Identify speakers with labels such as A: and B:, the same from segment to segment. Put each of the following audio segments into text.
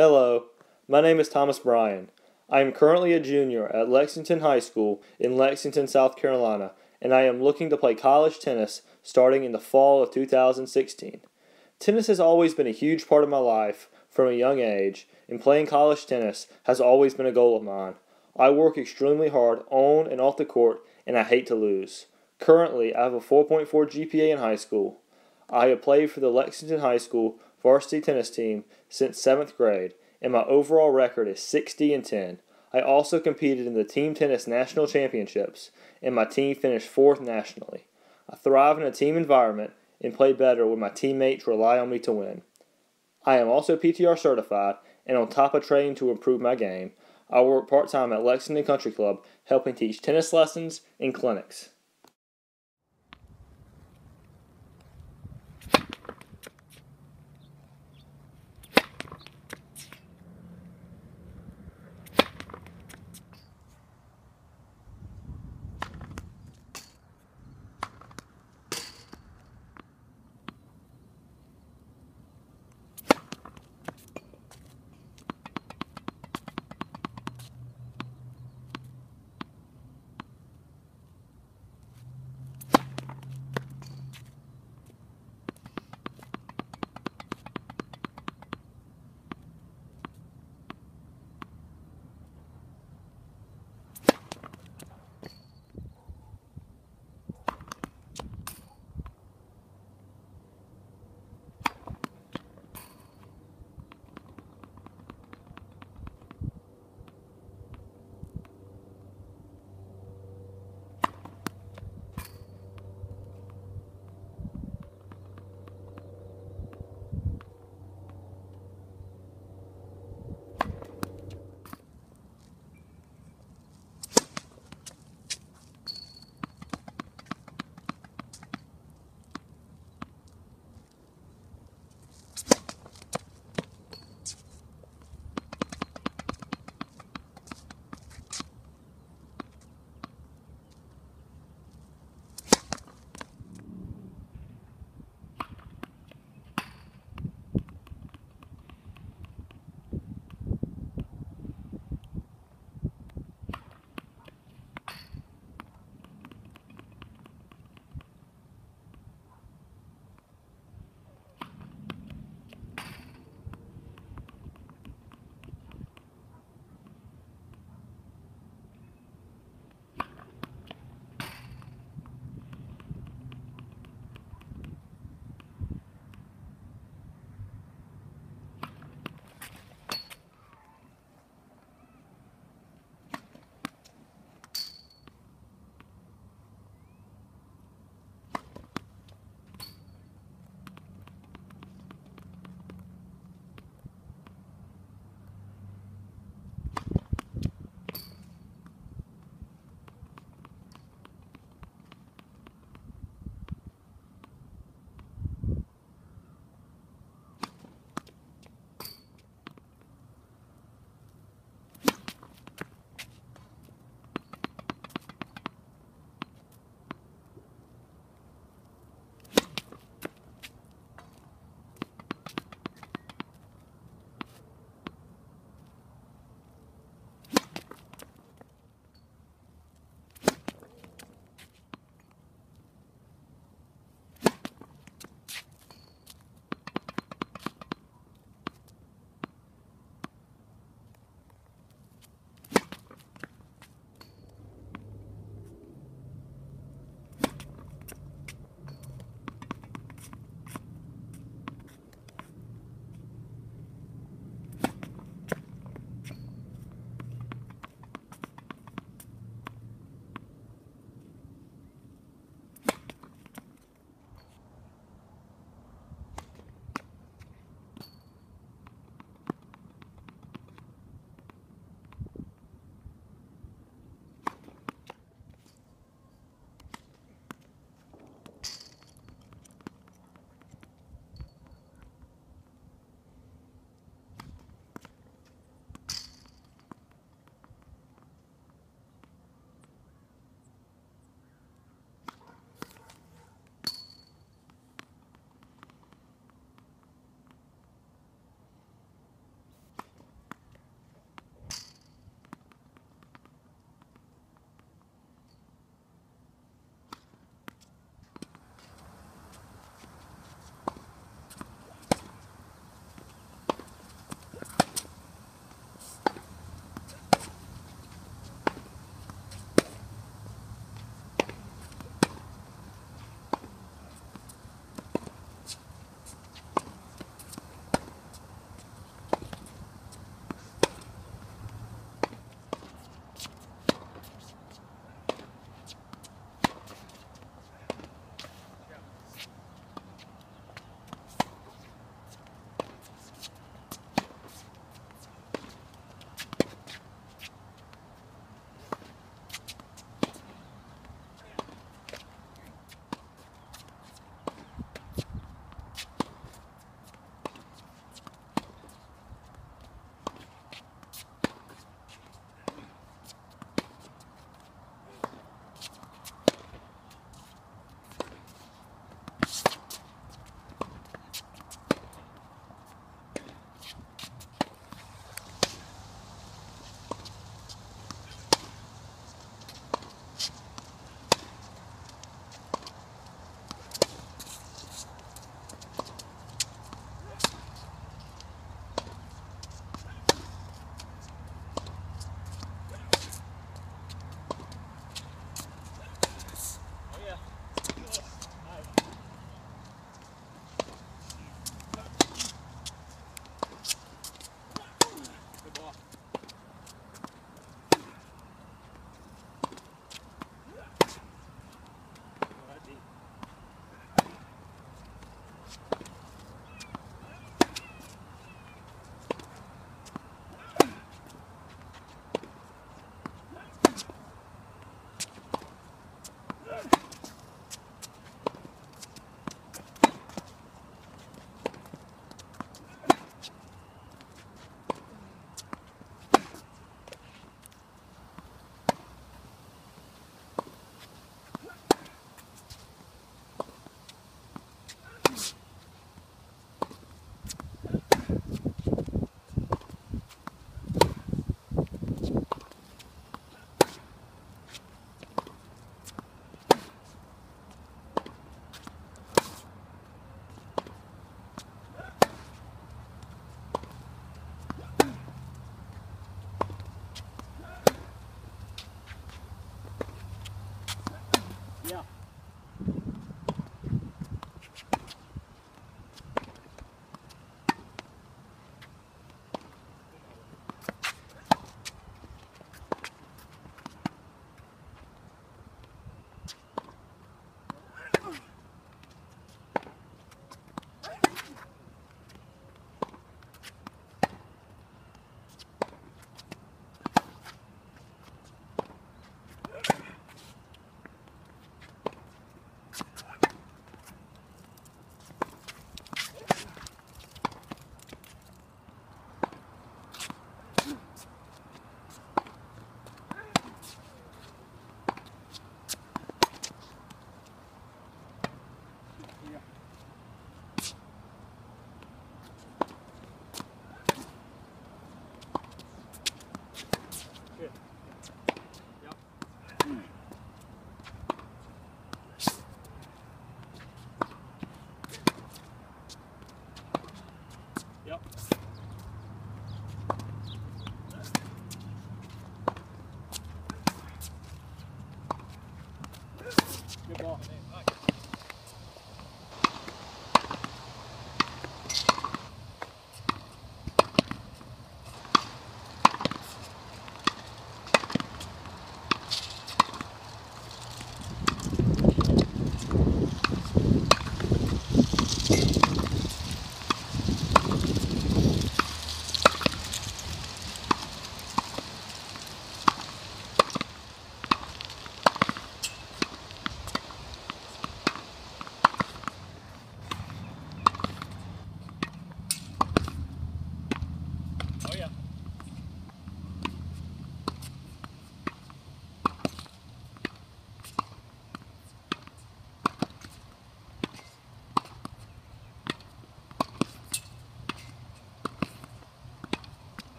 A: Hello, my name is Thomas Bryan. I am currently a junior at Lexington High School in Lexington, South Carolina, and I am looking to play college tennis starting in the fall of 2016. Tennis has always been a huge part of my life from a young age, and playing college tennis has always been a goal of mine. I work extremely hard on and off the court, and I hate to lose. Currently, I have a 4.4 GPA in high school. I have played for the Lexington High School varsity tennis team since 7th grade, and my overall record is 60-10. I also competed in the team tennis national championships, and my team finished 4th nationally. I thrive in a team environment and play better when my teammates rely on me to win. I am also PTR certified, and on top of training to improve my game, I work part-time at Lexington Country Club helping teach tennis lessons and clinics.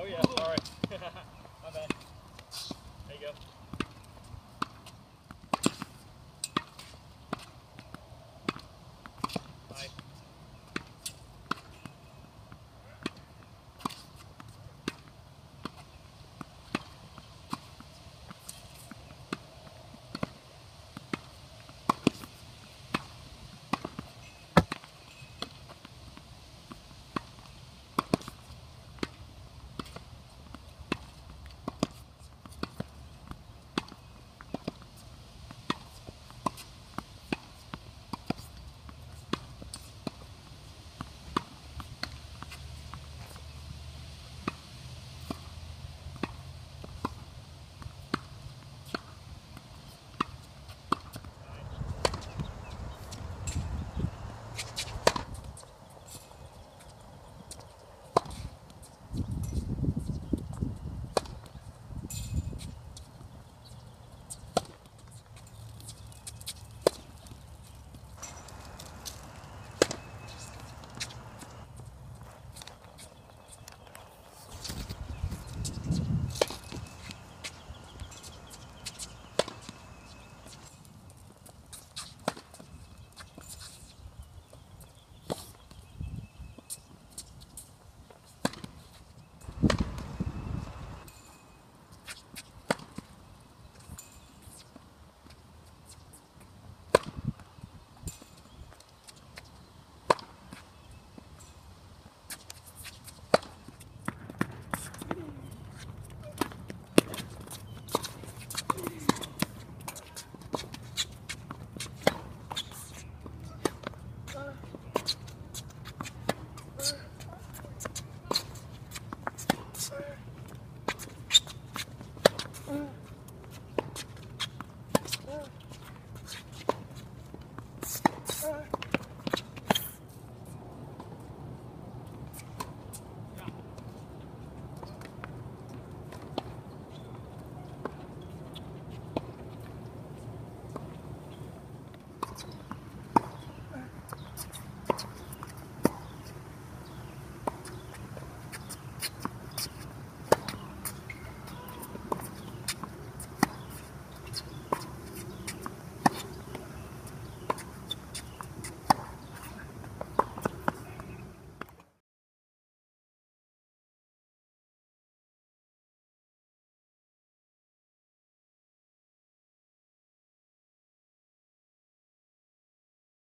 A: yeah, sorry. My bad. There you go.